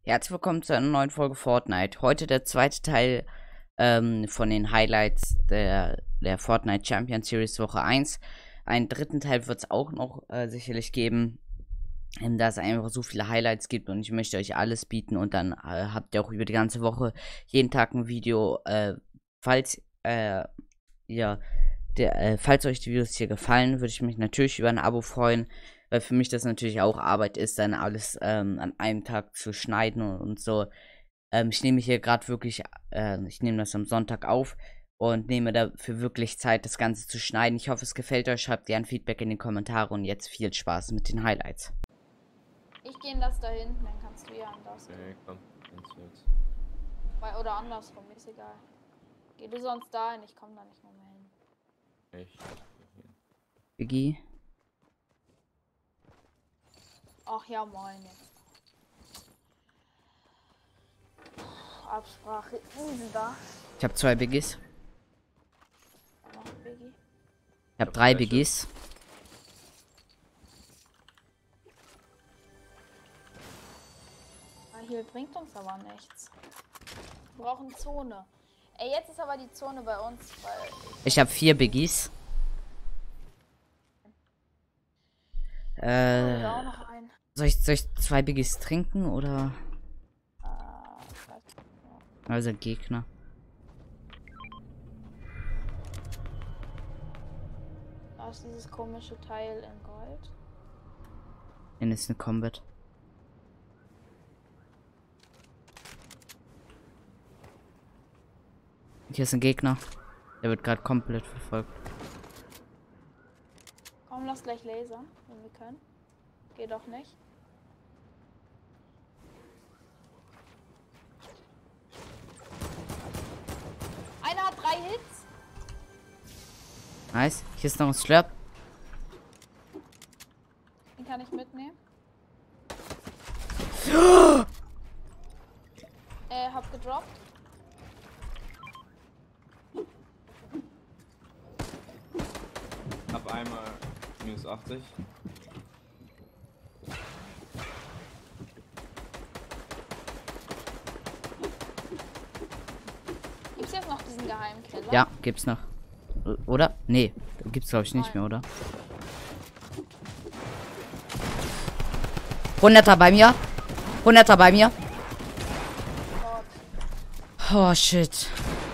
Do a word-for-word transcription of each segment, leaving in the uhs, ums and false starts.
Herzlich willkommen zu einer neuen Folge Fortnite. Heute der zweite Teil ähm, von den Highlights der, der Fortnite Champion Series Woche eins. Einen dritten Teil wird es auch noch äh, sicherlich geben, ähm, da es einfach so viele Highlights gibt und ich möchte euch alles bieten und dann äh, habt ihr auch über die ganze Woche jeden Tag ein Video. Äh, falls äh, ihr, der, äh, falls euch die Videos hier gefallen, würde ich mich natürlich über ein Abo freuen. Weil für mich das natürlich auch Arbeit ist, dann alles ähm, an einem Tag zu schneiden und, und so. Ähm, ich nehme hier gerade wirklich, äh, ich nehme das am Sonntag auf und nehme dafür wirklich Zeit, das Ganze zu schneiden. Ich hoffe, es gefällt euch. Schreibt gerne Feedback in die Kommentare und jetzt viel Spaß mit den Highlights. Ich gehe in das da hinten, dann kannst du ja an das. Okay, komm, ganz jetzt. Weil, oder andersrum, ist egal. Geh du sonst dahin, ich komme da nicht mehr, mehr hin. Ich. Biggie. Ach ja, moin jetzt. Absprache, easy da. Ich habe zwei Biggies. Noch ein Biggie. Ich habe drei Biggies. Ah, hier bringt uns aber nichts. Wir brauchen Zone. Ey, jetzt ist aber die Zone bei uns, weil... Ich habe vier Biggies. Äh, auch noch ein. soll ich, soll ich zwei Biggies trinken oder? Äh, ich weiß nicht. Also Gegner. Da ist dieses komische Teil in Gold. Instant Combat. Hier ist ein Gegner. Der wird gerade komplett verfolgt. Komm, lass gleich lasern, wenn wir können. Geht doch nicht. Einer hat drei Hits. Nice. Hier ist noch ein Slurp. Den kann ich mitnehmen. äh, hab gedroppt. Hab einmal minus achtzig. Gibt's jetzt noch diesen geheimen Keller? Ja, gibt's noch. Oder? Nee, gibt's glaube ich nicht mehr, oder? Hunderter bei mir. Hunderter bei mir. Gott. Oh shit.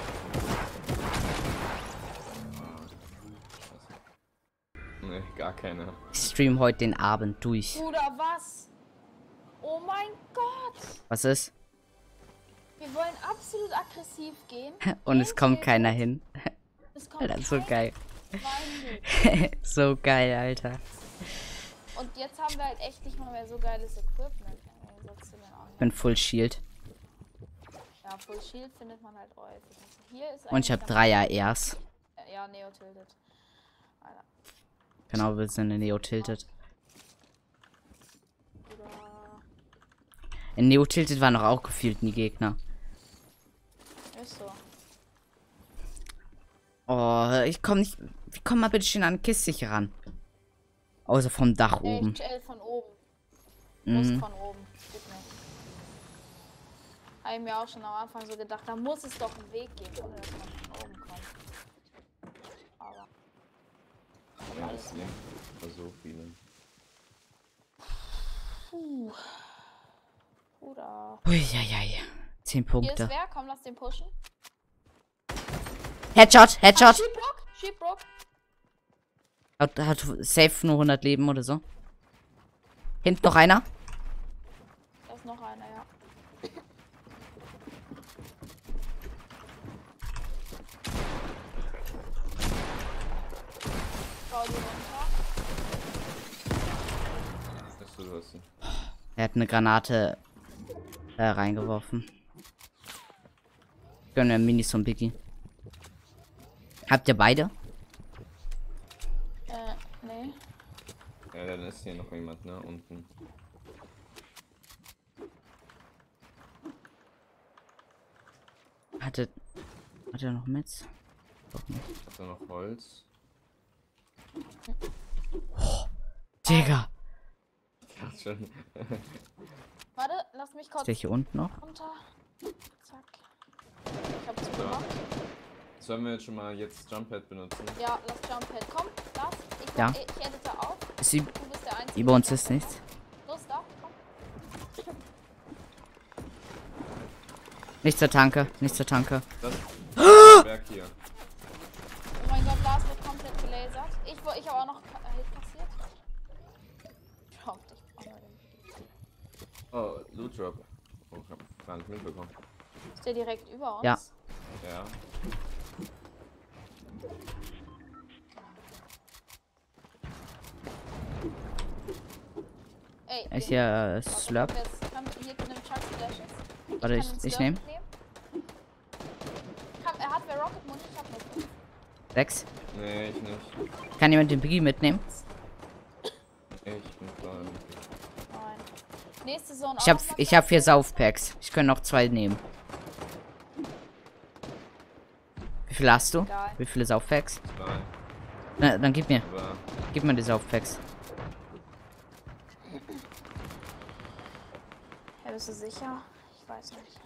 Ne, gar keine. Ich stream heute den Abend durch. Bruder, was? Oh mein Gott. Was ist? Wir wollen absolut aggressiv gehen. Und es kommt Gehen keiner wir- hin. Es kommt Alter, so keiner. geil. Wandel. So geil, Alter. Und jetzt haben wir halt echt nicht mal mehr so geiles Equipment. im Gegensatz zu den anderen. Ich bin Full Shield. Ja, Full Shield findet man halt häufig. Hier ist Und ich habe eigentlich drei A Rs. ganz- Ja, Neo tilted. Alter. Genau, wir sind in Neo Tilted. Oder... In Neo Tilted waren noch auch gefühlt nie Gegner. Ist so. Oh, ich komm nicht. Wie komm mal bitte schön an die Kiste hier ran? Außer vom Dach Ey, oben. ich chill von oben. Muss Mhm. von oben. Geht nicht. Habe ich mir auch schon am Anfang so gedacht, da muss es doch einen Weg geben, oder dass man von oben kommt. Aber. Ja, das sind ja so viele. Puh. Bruder. Uiuiui. Zehn Hier ist Punkte. wer? Komm, lass den pushen. Headshot, Headshot. Sheepbrook? Sheepbrook? Hat, hat safe nur hundert Leben oder so. Hinten noch einer. Da ist noch einer, ja. Schau die runter. Hast du du hast sie. Er hat eine Granate äh, reingeworfen. Gönnen wir Minis und Biggie. Habt ihr beide? Äh, nee. Ja, dann ist hier noch jemand, ne? Unten. Hatte. Hat er noch mit? Doch nicht. Hast du noch Holz? Digga. Ich dachte schon. Warte, lass mich Ist kurz der hier unten noch? runter. Zack. Ich hab zugemacht. Sollen wir jetzt schon mal jetzt Jumppad benutzen? Ja, lass Jumppad. Komm, lass. Ich, Ja. ich, ich edite auf. Ist sie, Du bist der Einzige. über uns der ist Jumppad nichts. macht. Los, da. Komm. Nicht zur Tanke, nicht zur Tanke. Das ist Berg hier. Oh mein Gott, Lars wird komplett gelasert. Ich, wo- ich habe auch noch Ka- Hit kassiert. Kommt, ich brauch mal den. Oh, Loot Drop. Oh, ich hab gar nicht mitbekommen. Ist der direkt über uns? Ja. Ja. Ey, Ich den- hier äh, warte, Slurp. können wir jetzt- können wir- Hier nimm Chuck Flashes. Warte, kann ich, den ich Slurp nehme. mitnehmen. Komm, er hat wer Rocket Mund, ich hab nur fünf. Sechs. Nee, ich nicht. Kann jemand den Biggie mitnehmen? Ich bin klar. Nein. Nächste Zone Ich hab, auch noch ich mal hab vier Saufpacks. Ich kann noch zwei nehmen. Wie viele hast du? Egal. Wie viele Saufpacks? Zwei. Na, dann gib mir. Aber Gib mir die Saufpacks. Ja, bist du sicher? Ich weiß nicht.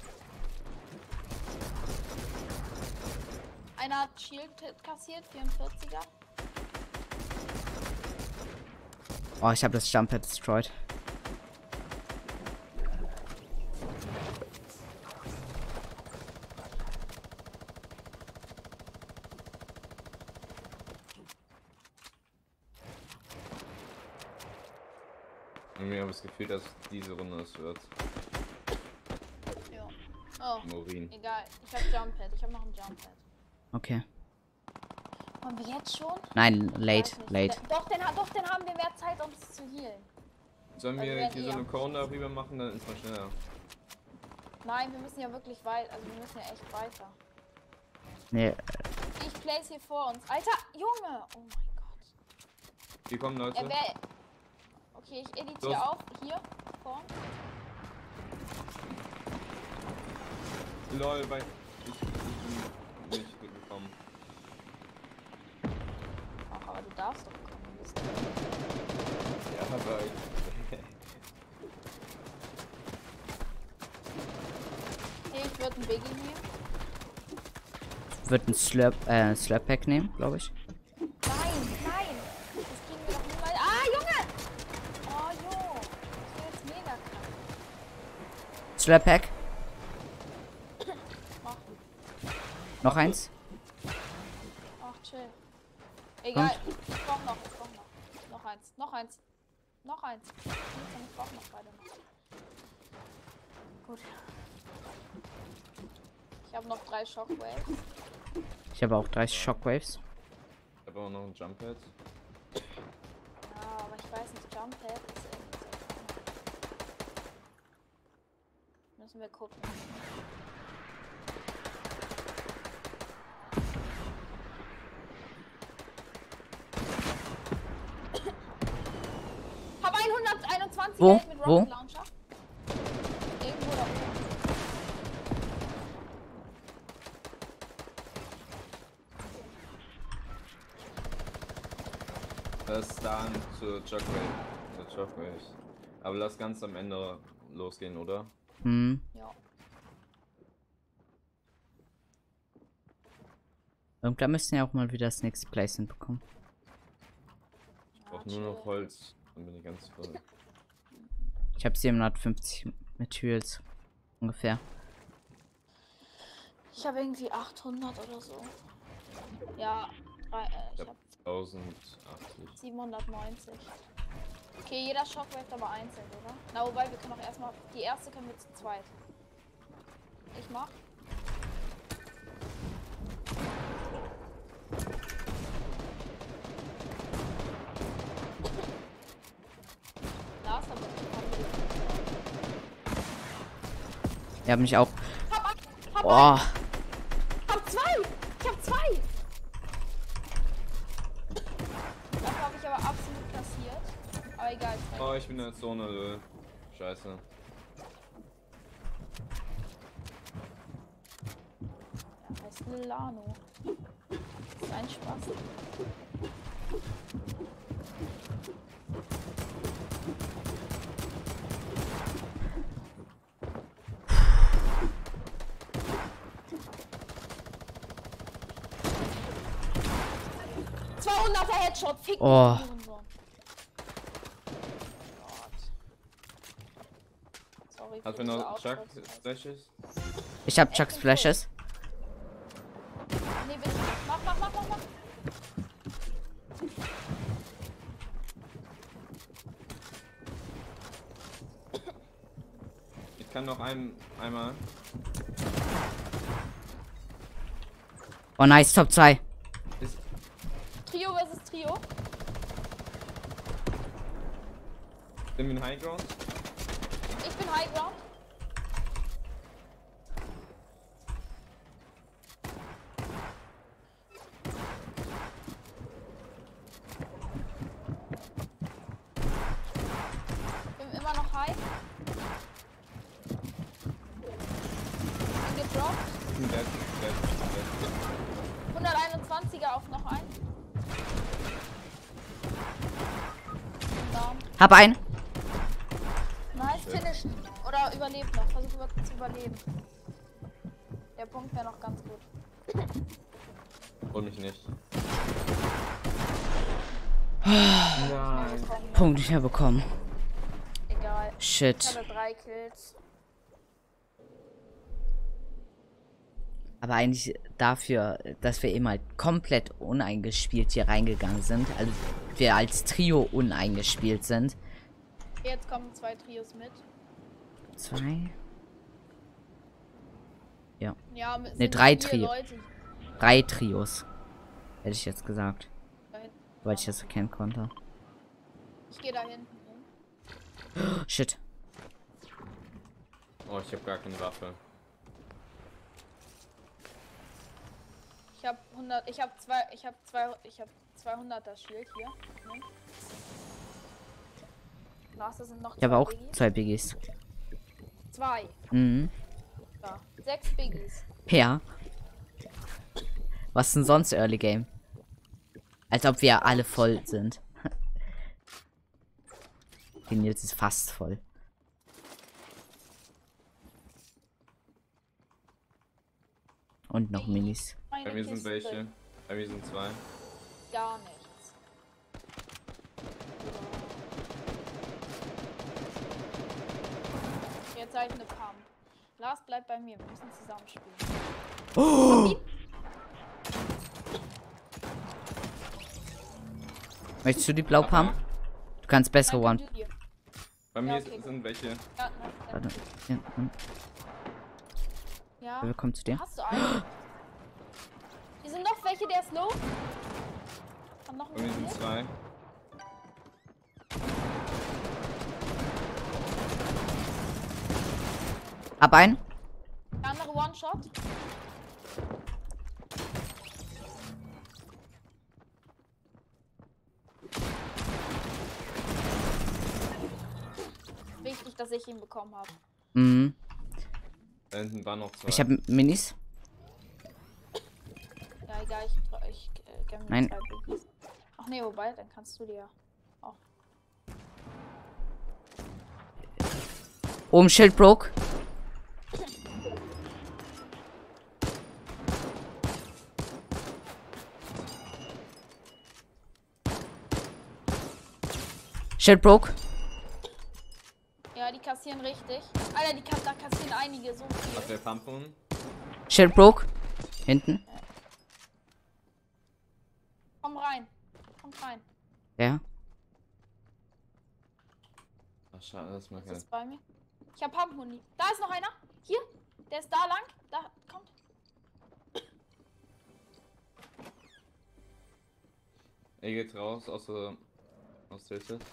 Einer hat Shield kassiert, vierundvierziger. Oh, ich habe das Jumppad destroyed. irgendwie habe ich das Gefühl, dass diese Runde es wird. Ja. Oh, Morin. egal. Ich hab Jumppad. Ich hab noch ein Jumppad. Okay. Wollen wir jetzt schon? Nein, Ich late, weiß nicht. late. Den- Doch, den, ha- doch, den haben wir mehr Zeit, um es zu healen. Sollen Also wir wenn hier so ihr- eine Cone darüber machen, dann ist man schneller. Nein, wir müssen ja wirklich weit. Also wir müssen ja echt weiter. Nee, Ich place hier vor uns. Alter, Junge! Oh mein Gott. Hier kommen Leute. Er wär... Okay, ich editiere Los. auf. Hier. Vor. Lol, bei. Ich, ich bin nicht gekommen. Ach, aber du darfst doch kommen. Du bist Ja, aber ich. okay, ich würde einen Biggie nehmen. wird ein Slurp, äh, Slurp-Pack nehmen, glaube ich. Nein, nein! Das kriegen wir doch niemals. Ah, Junge! Oh, Jo! Das wäre jetzt mega krank. Slurp-Pack. Mach. Noch eins. Ach, chill. Egal, ich brauch noch, ich brauch noch. Noch eins, noch eins. Noch eins. Ich brauch noch beide noch. Gut. Ich habe noch drei Shockwaves. Ich habe auch drei Shockwaves. Ich habe auch noch ein Jumppad. Ja, aber ich weiß nicht, Jumppad ist irgendwie so krank. Müssen wir gucken. Hab hunderteinundzwanzig Wo? Geld mit Wo? Rocket Launcher. Irgendwo da oben. Das ist dann zur Shockwave. Zur Shockwaves. Aber lass ganz am Ende losgehen, oder? Hm. Ja. Irgendwann müssen ja auch mal wieder das nächste Placement bekommen. Ich brauch nur noch Holz. Dann bin ich ganz voll. Ich habe siebenhundertfünfzig Materials. Ungefähr. Ich habe irgendwie achthundert oder so. Ja, drei, äh, Ich ich hab habe tausendachtzig. siebenhundertneunzig. Okay, jeder Shockwave aber einzeln, oder? Na, wobei, wir können auch erstmal. Die erste können wir zu zweit. Ich mach. Lars, aber Ihr habt mich auch. hab, hab, hab, Oh, hab zwei! Ich hab zwei! Das habe ich aber absolut kassiert. Aber egal. ich Oh, ich bin in der Zone, lol. Scheiße. Er heißt Lilano. Das ist ein Spaß. zweihunderter Headshot. Fick Oh. dich, Hurensohn. Gott. Sorry für Hast du diese noch Chuck Outfits. Flashes? Ich hab Chucks Flashes. Nee, bitte. Mach, mach, mach, mach, mach. Ich kann noch ein, einmal. Oh nice, Top zwei. Ist, Trio versus Trio. sind wir in High Ground? Ich bin High Ground. Bin immer noch high. Bin gedroppt. Ich bin dead, dead, dead. hunderteinundzwanziger auf noch ein. Down. Hab einen. Nice, finishen. Oder überlebt noch. Versuch über zu überleben. Der Punkt wäre noch ganz gut. Hol mich nicht. Nein. Punkt nicht mehr bekommen. Egal. Ich Shit. hatte drei Kills. Aber eigentlich dafür, dass wir eben halt komplett uneingespielt hier reingegangen sind. Also wir als Trio uneingespielt sind. Jetzt kommen zwei Trios mit. Zwei. Ja. Ja, mit Ne, sind drei vier Trio. Leute Drei Trios. Hätte ich jetzt gesagt. da hinten. Weil ich das erkennen konnte. Ich gehe da hinten hin. Shit. Oh, ich habe gar keine Waffe. Ich habe hundert, ich habe zwei, ich habe zwei, ich habe zweihunderter Schild hier. Ne? Lars, das sind noch Ich habe zwei auch Biggies. zwei Biggies. Zwei. Mhm. Ja. Sechs Biggies. Ja. Was denn sonst Early Game? Als ob wir alle voll sind. Die Nils ist fast voll. Und noch Minis. Meine Bei mir sind Kiste. welche. Bei mir sind zwei. Gar nichts. Jetzt habe ich eine Pump. Lars, bleib bei mir. Wir müssen zusammen spielen. Oh! Möchtest du die Blaupump? Du kannst bessere Nein, One. du dir. Bei Ja, mir okay, gut. sind welche. Ja, nein, Warte. nein. Ja, hm. Ja. Wer kommt zu dir? Hast du einen? Hier sind noch welche, der ist low. Haben noch Bei mir sind einen zwei. Ab ein. Der andere One-Shot. Wichtig, dass ich ihn bekommen habe. Mhm. Da hinten waren noch zwei. Ich habe Minis. Ja, egal, ich, ich äh, gebe mir Nein. zwei Biggies. Ach nee, wobei, dann kannst du dir auch. Oben Schild broke. Schild broke. Ja, die kassieren richtig. Alter, die kass da kassieren einige so Hast viel. du Pumpen? Schild broke. Hinten. Komm rein. Kommt rein. Ja. Ach, schade, das mag Das keiner. ist bei mir. Ich hab Pump-Hundi. Da ist noch einer. Hier. Der ist da lang. Da kommt. Er geht raus aus der. aus der Hilfe.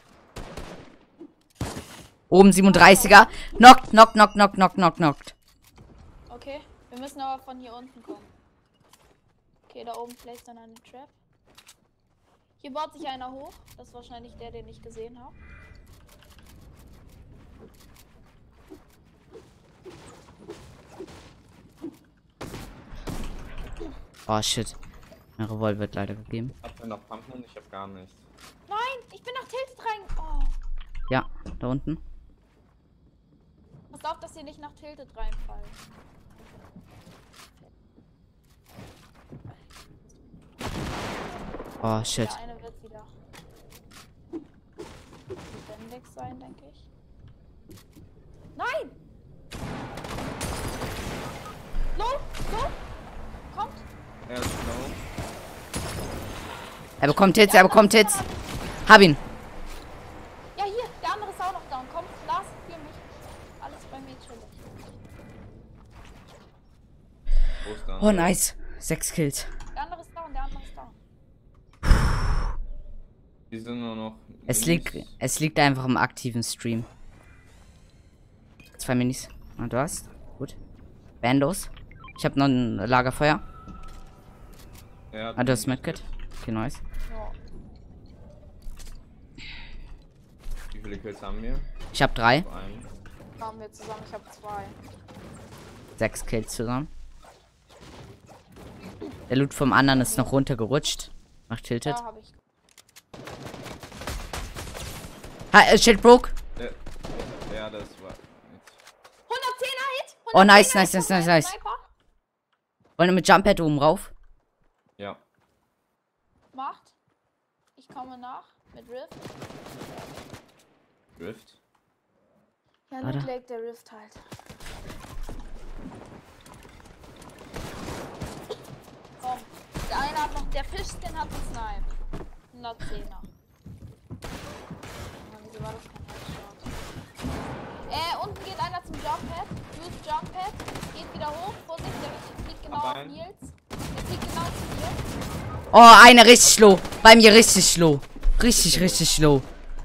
Oben siebenunddreißiger. Knockt, knockt, knockt, knockt, knockt, knockt, knockt. Okay. Wir müssen aber von hier unten kommen. Okay, da oben vielleicht dann eine Trap. Hier baut sich einer hoch. Das ist wahrscheinlich der, den ich gesehen habe. Oh shit. Mein Revolver wird leider gegeben. Habt ihr noch Pumpen? Ich hab gar nichts. Nein, ich bin nach Tilted rein. Oh. Ja, da unten. Pass auf, dass ihr nicht nach Tilted reinfallen. Oh, shit. Der eine wird wieder lebendig sein, denke ich. Nein! Low, low! Kommt! Er ist low. Er bekommt Hits, er bekommt Hits. Hab ihn. Ja, hier, der andere ist auch noch down. Komm, Lars, für mich. Alles bei mir chillig. Wo ist der Oh, andere? nice. Sechs Kills. Der andere ist down, der andere ist down. Die sind nur noch. Es Minis. liegt, es liegt einfach im aktiven Stream. Zwei Minis. Und du hast? Gut. Bandos. Ich habe noch ein Lagerfeuer. Er hat Ah, du hast Minis. Medkit. Okay, nice. Ja. Wie viele Kills haben wir? Ich habe drei. Vor allem. Haben wir zusammen, ich habe zwei. Sechs Kills zusammen. Der Loot vom anderen ist noch runtergerutscht. Macht tilted. Ja, habe ich. Ha, äh, Schild broke. Der, ja, das war. hundertzehner Hit! Oh, nice, hundertzehner nice, Hit nice, von nice, meinem nice. Sniper. Wollen wir mit Jumppad oben rauf? Ja. Macht. Ich komme nach mit Rift. Rift. Ja, Warte. Loot Lake, der Rift halt. Komm. Der eine hat noch, der Fischskin hat einen Snipe. hundertzehner. Mann, wieso war das kein Headshot? Äh, unten geht einer zum Jumppad. Use Jumppad. Geht wieder hoch. Vorsicht, der fliegt genau Hab auf einen. Nils. Der fliegt genau zu dir. Oh, einer richtig slow. Bei mir richtig slow. Richtig, richtig slow.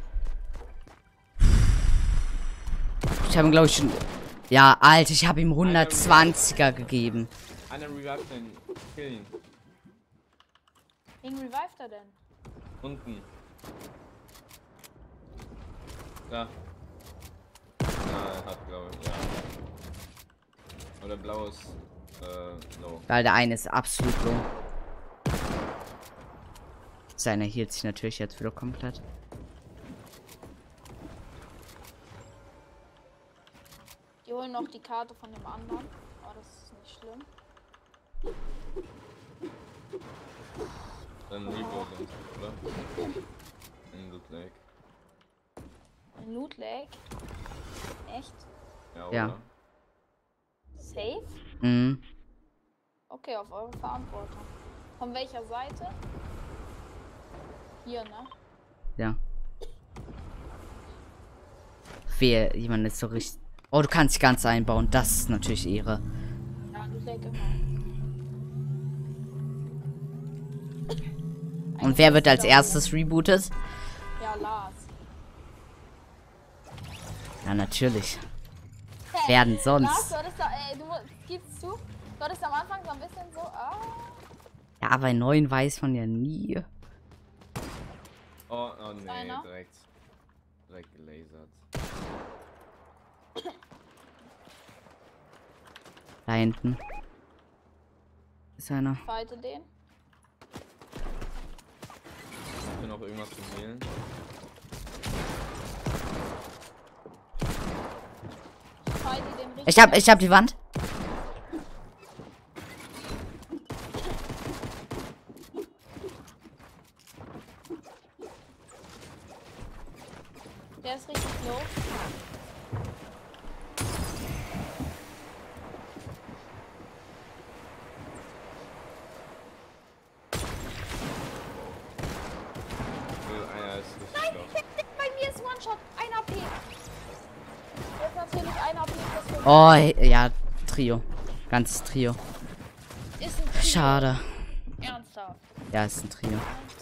Ich habe ihm, glaube ich, schon... Ja, Alter, ich habe ihm hundertzwanziger gegeben. Einer revived den. Kill ihn. Wen revived er denn? Unten. Da. Ah, er hat, glaube ich, ja. Oder blau ist, äh, low. Weil der eine ist absolut low. Seiner hielt sich natürlich jetzt wieder komplett. Die holen noch die Karte von dem anderen. Aber das ist nicht schlimm. Dann Repo sind, oder? In Loot Lake. Ein Loot Lake? Echt? Ja, Ja. oder? Safe? Mhm. Okay, auf eure Verantwortung. Von welcher Seite? Hier, ne? Ja. Wer jemand ist so richtig. Oh, du kannst dich ganz einbauen. Das ist natürlich Ehre. Ja, Loot Lake immer. Und wer wird als erstes rebootet? Ja, Lars. Ja, natürlich. Hey, Wer denn Lars, sonst? du hattest da, ey, du gibst zu, du hattest am Anfang so ein bisschen so, ah. Ja, bei neuen weiß man ja nie. Oh, oh nee, Einer? direkt. Direkt gelasert. Da hinten. Ist einer. Fighte den. Ich will noch irgendwas zum Healen. Fighte den richtig. Ich hab, ich hab die Wand. Der ist richtig low. Einer ist richtig low. Bei mir ist One-Shot. Ein A P. Jetzt natürlich ein A P. Das für Oh, ja, Trio. Ganzes Trio. ist ein Trio. Schade. Ernsthaft. Ja, ist ein Trio. Ein